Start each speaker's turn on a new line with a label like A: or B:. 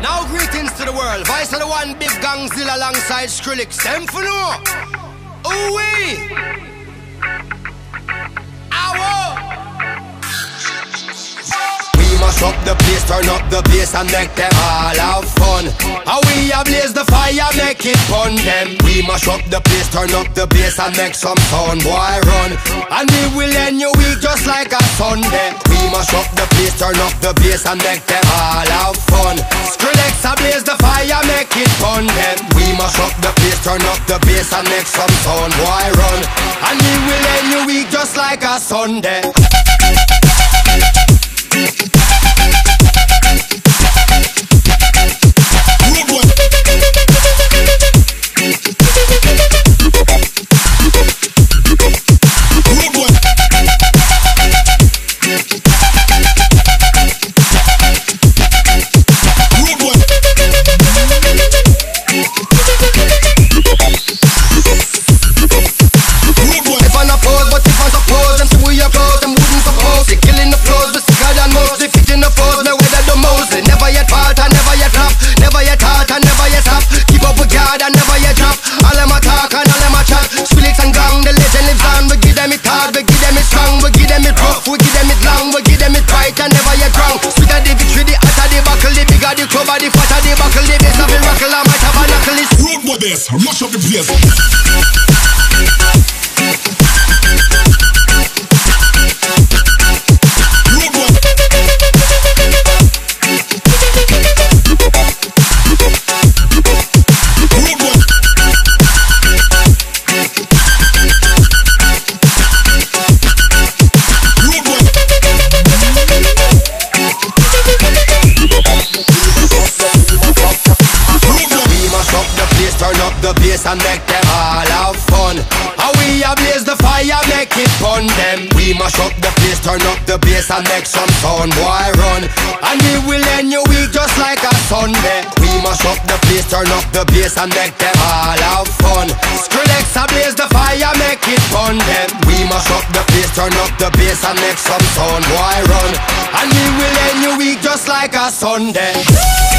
A: Now greetings to the world. Vice of the one big gangzilla alongside Skrillex. Them for no. Ooh-wee. Mash up the place, turn up the bass and make them all have fun. How we ablaze the fire, make it fun them. We mash up the place, turn up the bass and make some sound, boy run. And we will end your week just like a Sunday. We mash up the place, turn up the bass and make them all have fun. Skrillex ablaze the fire, make it fun them. We mash up the place, turn up the bass and make some sound, boy run. And we will end your week just like a Sunday.
B: Mash up the place.
A: And make them all have fun. How we ablaze the fire, make it fun them. We mash up the place, turn up the bass and make some sound, boy run. And we will end your week just like a Sunday. We mash up the place, turn up the bass and make them all have fun. Skrillex ablaze the fire, make it fun them. We mash up the place, turn up the bass and make some sound, boy run. And we will end your week just like a Sunday.